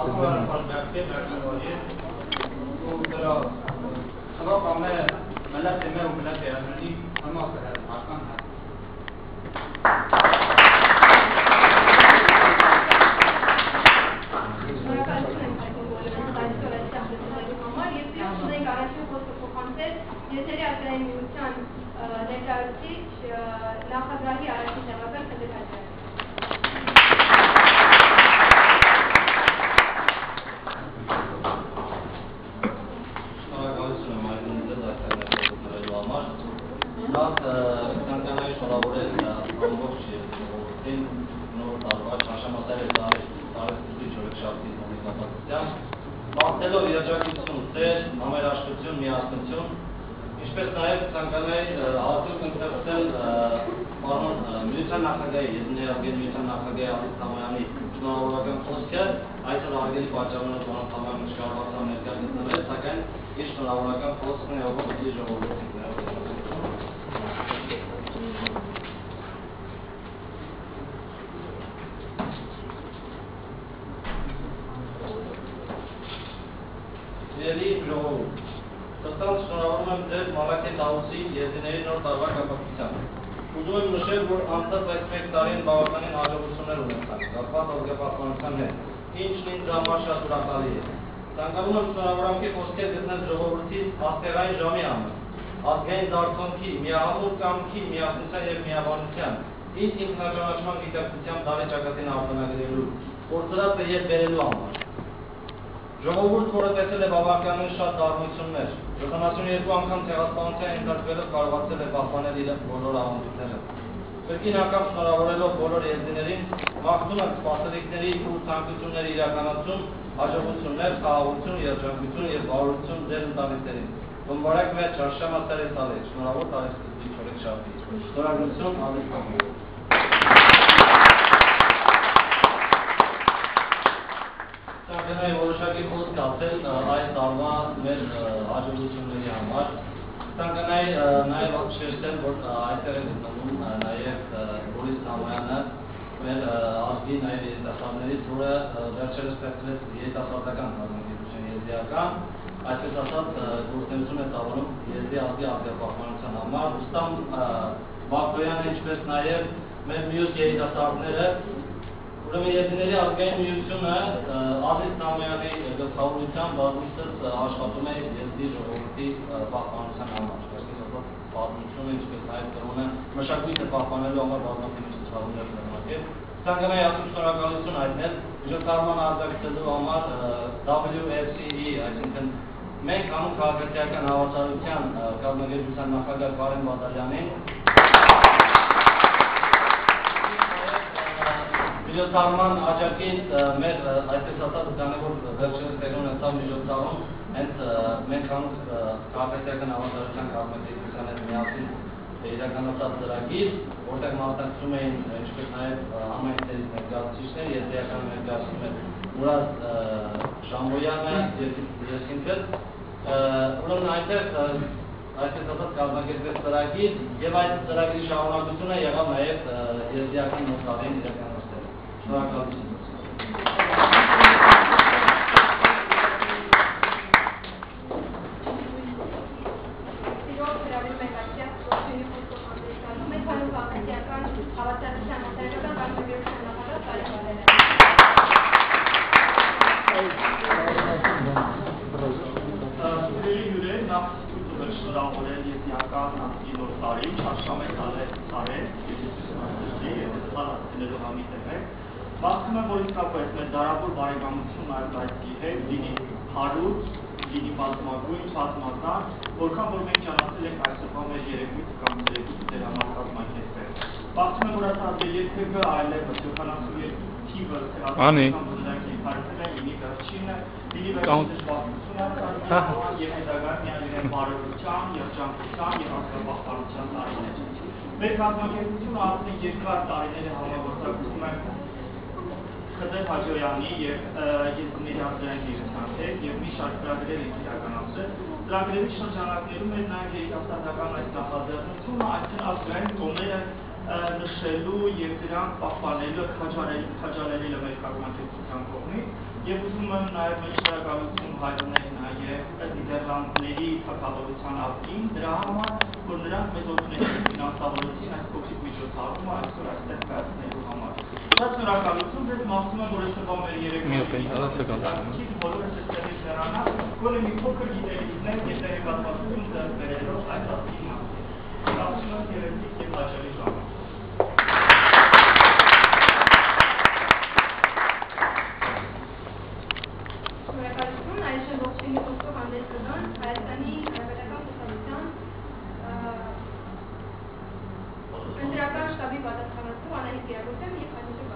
Ժողովուրդ, որը տեսել է բավականին շատ դառնություններ, 72 անգամ ցեղասպանության ենթարկվելով կարողացել է պահպանել իր բոլոր ավանդույթները։ Կրկին անգամ շնորհավորելով բոլոր եզիներին, մաղթում եմ սպասելիքների ու ցանկությունների իրականացում, հաջողություններ, խաղաղություն, երջանկություն և բարօրություն ձեր ընտանիքներին։ Բնբարեք մեր չարշամա սարի սալի, շնորհավոր տարեստուծի չորեքշաբթի։ Շնորհակալություն, Ալեքսանդր։ Ցանկանում եմ որոշակի խոսք ասել այս տարվա մեր հաջողությունների համար։ Ցանկանում նաև շեշտել, որ այստեղ է գտնվում նաև Բորիս Սամոյանը, մեր ազգի նաև երիտասարդներից, որը վերջերս ստեղծվեց երիտասարդական կազմակերպություն եզդիական, այսպես ասած գործունեություն է ծավալում եզդի ազգի ազգապահպանության համար։ Ռուստամ Բաղդոյանը, ինչպես նաև մեր մյուս երիտասարդները, ուրեմն Եզդիների ազգային միությունը Ազիզ Սամոյանի գլխավորությամբ բազմիցս աշխատում է եզդի ժողովրդի պահպանության համար։ Պատմությունը, ինչպես նաև կրոնը մշակույթը պահպանելու համար բազմաթիվ ցուցահանդեսներ կազմակերպել։ Ցանկանում եմ շնորհակալություն հայտնել միջոցառման աջակցելու համար WFCE, այսինքն մենք հանուն քաղաքացիական հավասարության կազմակերպության նախագահ Կարեն Բադալյանին, միջոցառման աջակից մեր այսպես ասած դանավոր վերջերս տեղի ունեցավ միջոցառում հենց մենք հանուն քաղաքացիական հավասարության կազմակերպության հետ միասին իրականացած ծրագիր, որտեղ մասնակցում էին ինչպես նաև համայնքներից ներկայացուցիչներ, եզդիական ներկայացնում էր Մուրադ Շամբոյանը ես ինքս, ուրեմն այնտեղ այսպես ասած կազմակերպվեց ծրագիր եւ այդ ծրագրի շարունակությունը եղավ նաև եզդիական նոտարին իրականացնել։ Շնորհակալություն։ Մաղթում եմ, որ իսկապես մեր դարավոր բարեկամությունն այդ այցքի հետ լինի հարուստ, լինի բազմագույն, բազմազան, որքան որ մենք ճանաչել ենք այսօրվա մեր երեկույթը կամ երեկույթը դեր համար կազմակերպել։ Մաղթում եմ, որ այս երբևէ այլևս 72 թիվը լինի վերջինը, լինի վերջին դժբախտությունը եւ հետագայում միայն լինեն բարօրության, երջանկության եւ ազգապահպանության տարիներ։ Մեր կազմակերպությունը արդեն երկար տարիների համագործակցում է Խզեր Հաջոյանի և Եզդիների ազգային գերության հետ և մի շարք ծրագրեր ենք իրականացրել։ Ծրագրերի շրջանակներում էր նաև երիտասարդական այս նախաձեռնությունը, այսինքն ազգային տոները նշելու և դրանք պահպանելու, քաջալերելը մեր կազմակերպության կողմից Եվ ուզում եմ նաև մեր շնորհակալություն հայտնել նաև Նիդերլանդների թագավորության ակտին դրա համար, որ նրանք մեզ օգնեցին ֆինանսավորեցին այս փոքրիկ միջոցառումը այսօր այստեղ կայացնելու համար։ Շատ շնորհակալություն, ձեզ մաղթում եմ, որ այսօրվա մեր երեկոյի բոլորս այստեղից հեռանալ, գոնե մի փոքր գիտելիքներ եւ տեղեկատվություն ձեռք բերելով այս ակտի մասին։ Շնորհակալություն երեքից եւ հաճելի ժամանակ։ Շնորհակալություն, այժմ ողջույնի խոսքով հանդես կգան Հայաստանի Հանրապետական Կուսակցության ընտրական շտաբի պատասխանատու Անահիտ Կիրակոսյանը և Խաչատրյան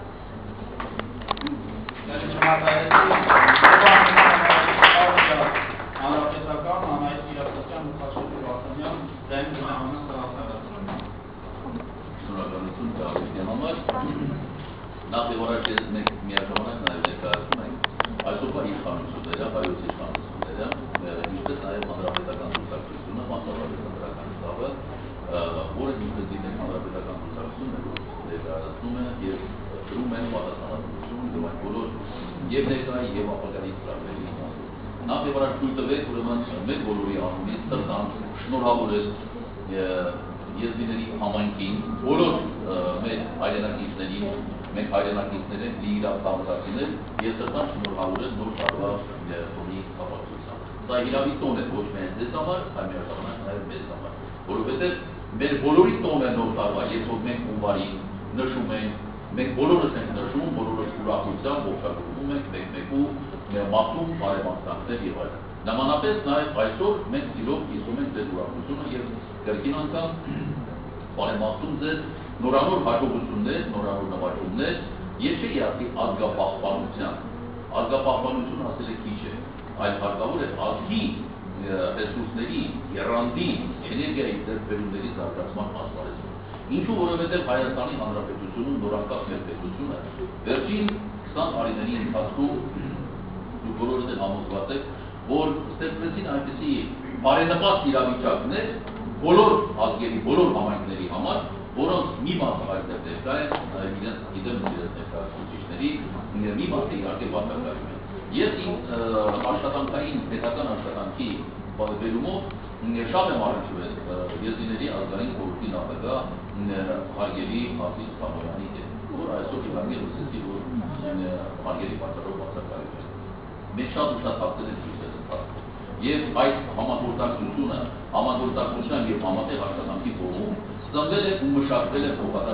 Հանրապետական Անահիտ Կիրակոսյան ու Խաչատրյան Վարդանյան դեմ գնահատական հրապարակություն։ Շնորհակալություն Դավիթի համար։ Նախ եւ առաջ ես մենք միաժամանակ նաեւ ներկայացնում ենք այսօրվա իշխանությունները, հայոց իշխանությունները, ինչպես նաեւ հանրապետական կուսակցությունը, մասնավորապես ընտրական շտաբը, որը ինչպես գիտենք հանրապետական կուսակցությունը ներկայացնում է եւ դրում է պատասխանատվություն դեպի բոլոր եւ ներկայի եւ ապագայի ծրագրերի մասին։ Նախ եւ առաջ թույլ տվեք ուրեմն մեր բոլորի անունից սրտան շնորհավորել եզիների համայնքին, բոլոր մեր հայրենակիցներին, մենք հայրենակիցներ ենք, լիիրավ քաղաքացիներ, ես սրտան շնորհավորել նոր տարվա տոնի կապակցությամբ։ Սա իրավի տոն է ոչ միայն ձեզ համար, այլ միաժամանակ նաև մեզ համար, որովհետև մեր բոլորի տոն է նոր տարվա, երբ մենք հունվարին նշում ենք, մենք բոլորս ենք նշում, բոլորս ուրախությամբ ողջագրում ենք մեկ-մեկու մաղթում բարեբախտանքներ եւ այլն։ Նամանապես նաև այսօր մենք սիրով կիսում ենք ձեր ուրախությունը եւ կրկին անգամ բարեմաղթում ձեզ նորանոր հաջողություններ, նորանոր նվաճումներ եւ չէ իհարկե ազգապահպանության։ Ազգապահպանությունը ասել է քիչ է, այլ հարկավոր է ազգի ռեսուրսների, եռանդի, էներգիայի ձեռքբերումների զարգացման ասպարեզում։ Ինչու որովհետև Հայաստանի Հանրապետությունում նորանկախ մեր պետությունը վերջին 20 տարիների ընթացքում դուք բոլորս էլ համոզված եք, որ ստեղծվեցին այնպիսի բարենպաստ իրավիճակներ բոլոր ազգերի, բոլոր համայնքների համար, որոնց մի մասը այստեղ ներկա են, իրենց գիտեմ իրենց ներկայացուցիչների, մի մասը իհարկե բացակայում են։ Ես իմ աշխատանքային, պետական աշխատանքի բերումով շատ եմ առնչվել եզիների ազգային խորհրդի նախագահ հարգելի Հակոբ Սամոյանի հետ, որ այսօր իհարկե լսեցի, որ հարգելի պատճառով բացակայում են։ Մենք շատ ու շատ հաղթեր ենք ցույցեր ընթացքում։ Եվ այդ համագործակցությունը, համագործակցության եւ համատեղ աշխատանքի կողմում ծնվել է ու մշակվել է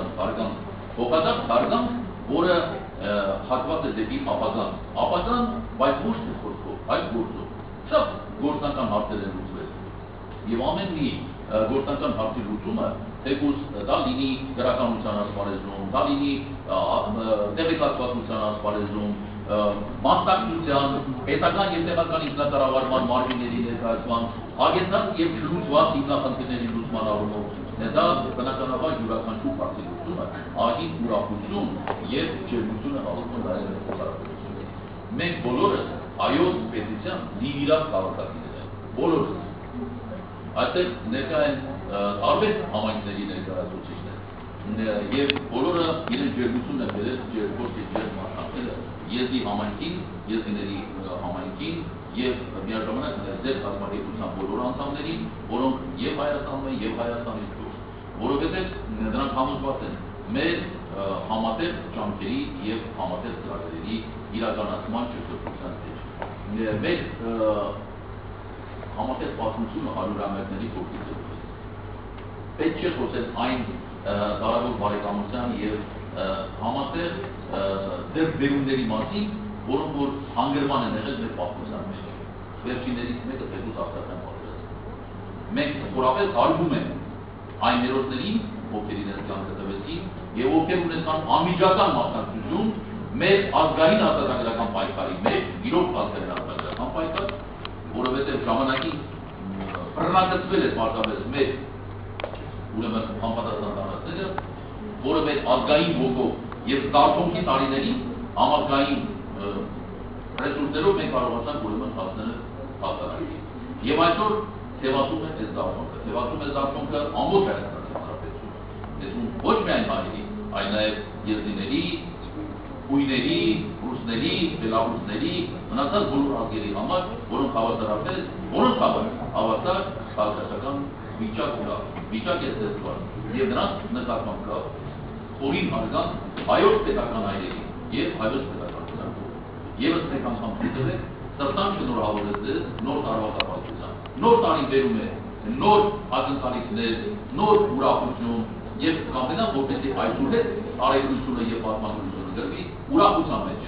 փոխադարձ հարգանք, որը հատված է դեպի ապագան, բայց ոչ թե խոսքով, այլ գործով։ Շատ գործնական հարցեր են լուծվել։ Եվ ամեն մի գործնական հարցի լուծումը, թեկուզ դա լինի գրականության ասպարեզում, դա լինի տեղեկատվության ասպարեզում, մասնակցության, պետական եւ տեղական ինքնակառավարման մարմինների ներկայացման, հագեցած եւ շլուծված հիմնախնդիրների լուծման առումով, դա բնականաբար յուրաքանչյուր հարցի լուծումը ահագի ուրախություն եւ ջերմություն է հաղորդում նաեւ փոխարինություն։ Մենք բոլորս այոց պետության լիիրավ քաղաքացիներ ենք, բոլորս։ Այստեղ ներկա են տարբեր համայնքների ներկայացուցիչներ եւ բոլորը իրենց ջերմությունն են բերել ոչ թե ջերմ աշխատելը եզի համայնքին, եզիների համայնքին եւ միաժամանակ ձեր կազմակերպության բոլոր անդամներին, որոնք եւ Հայաստանում են եւ Հայաստանից դուրս, որովհետեւ նրանք համոզված են մեր համատեղ ջանքերի եւ համատեղ ծրագրերի իրականացման ճշգրտության մեջ։ Մեր համատեղ պատմությունը 100-ամյակների փոխից է։ Պետք չէ խոսել այն տարավոր բարեկամության եւ համատեղ ձեռքբերումների մասին, որոնք որ հանգրման են եղել մեր պատմության մեջ։ Վերջիններից մեկը Պետուս Արտակյան պատերազմը։ Մենք խորապես հարգում ենք այն ներողներին, ովքեր իրենց կյանքը տվեցին եւ ովքեր ունեցան անմիջական մասնակցություն մեր ազգային արտադրական պայքարի մեջ, իրոք ազգային արտադրական պայքար, որովհետեւ ժամանակին բռնագծվել է պարզապես մեր ուրեմն համապատասխան տարածքները, որը մեր ազգային ոգով եւ զարթոնքի տարիներին համազգային ռեսուրսներով մենք կարողացանք ուրեմն հասնել հաղթանակի։ Եվ այսօր թևածում է այս զարթոնքը, թևածում է զարթոնքը ամբողջ Հայաստանի Հանրապետությունը։ Ես ոչ միայն հայերի, այլ նաեւ եզիների, հույների, ռուսների Ուսուցիչների, Բելարուսների, մնացած բոլոր ազգերի համար, որոնք հավասարապես, որոնք հավասար քաղաքական վիճակ կա, վիճակ է ստեղծված, եւ նրանց նկատմամբ կա խորին հարգանք հայոց պետական հայրերի եւ հայոց պետական ցանկով։ Եվս մեկ անգամ դիտեք, սրտան շնորհավորել նոր տարվա կապակցությամբ։ Նոր տարին բերում է նոր ակնկալիքներ, նոր ուրախություն եւ կամենամ որպեսզի այսուհետ արևմուտքությունը եւ պատմականությունը գրվի ուրախության մեջ։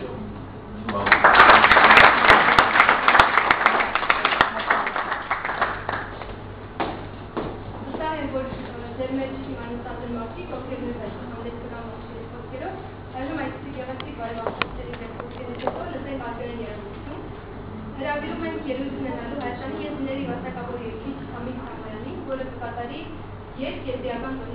Հրավիրում ենք ելույթ ունենալու Հայաստանի եզիների վաստակավոր երկրի Համիդ Համայանին, որը կկատարի երկեզիական տոնի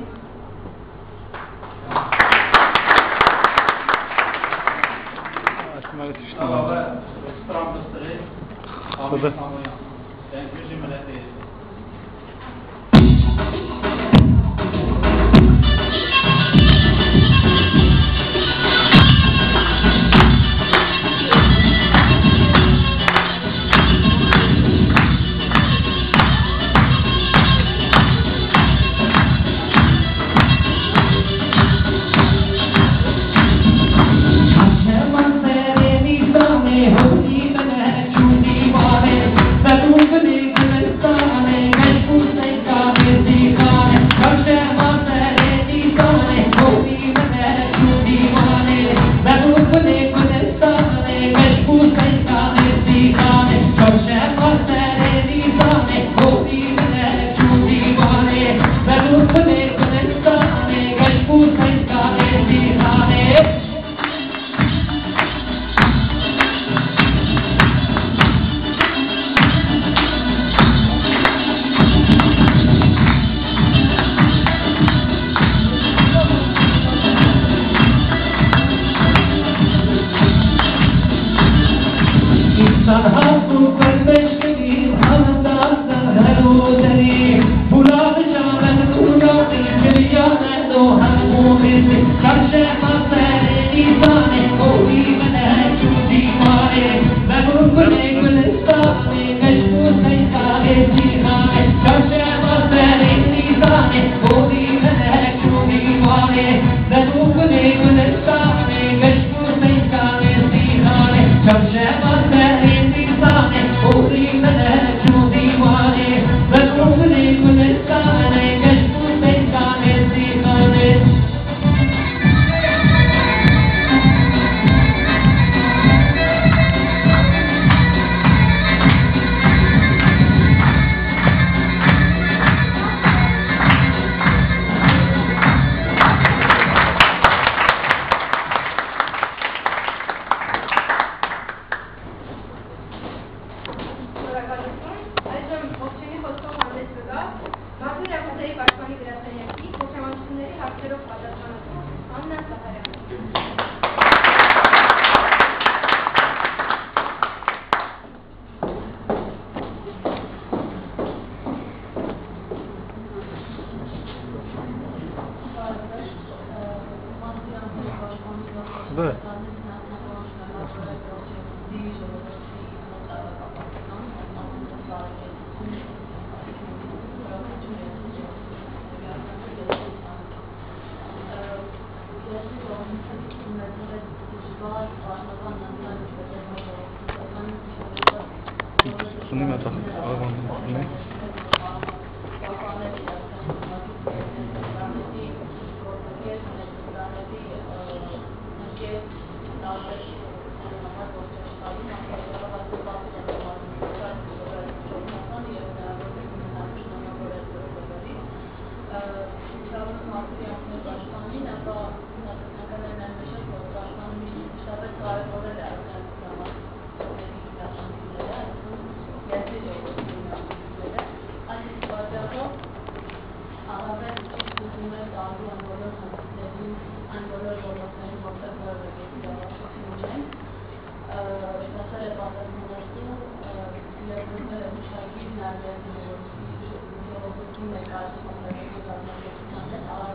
Ալավը ստրամբստրել Համիդ Համայան։ Դենք վիժի մլետ է։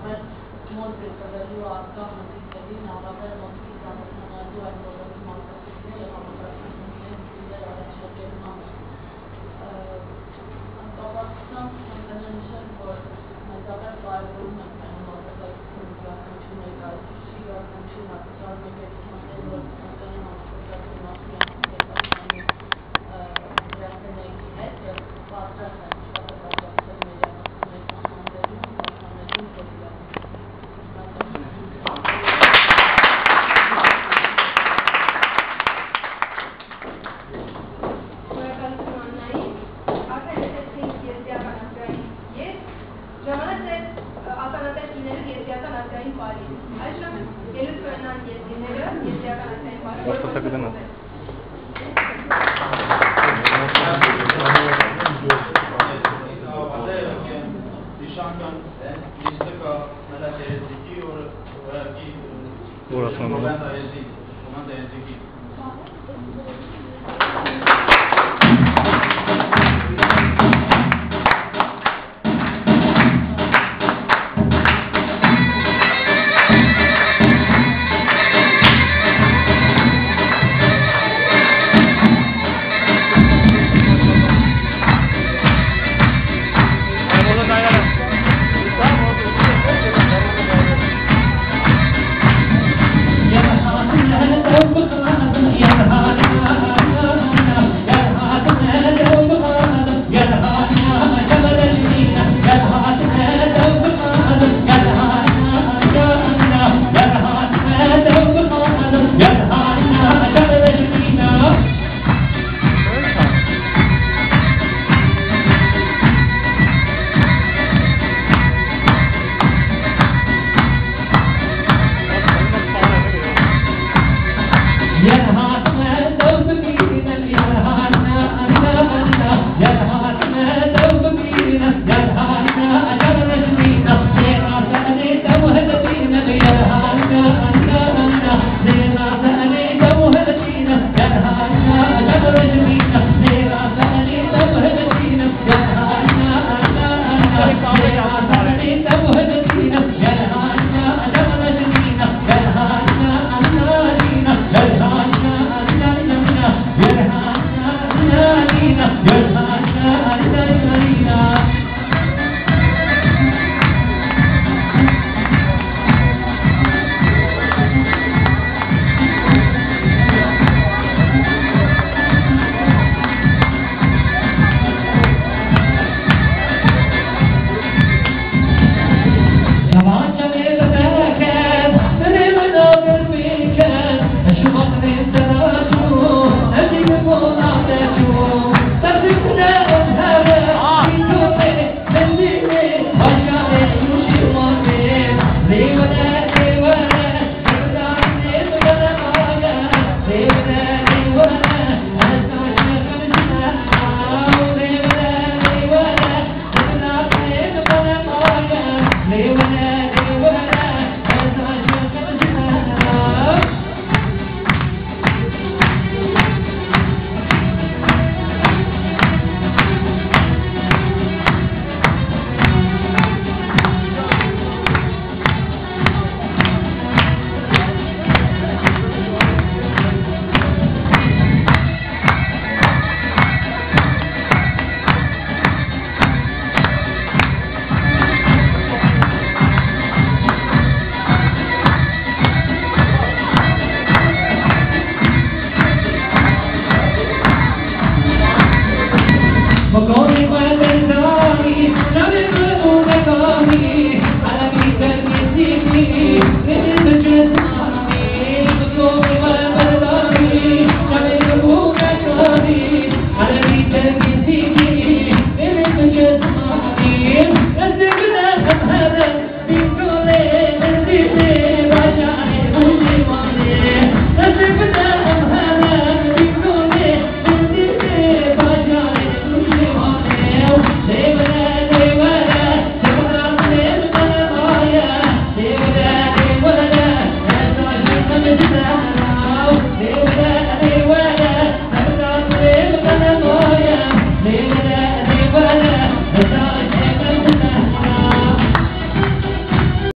Մոտ դեպքերու արկա հանդիպելին ավարտել մոտքի զանազանալու այդ բոլոր մարտական Burası mı?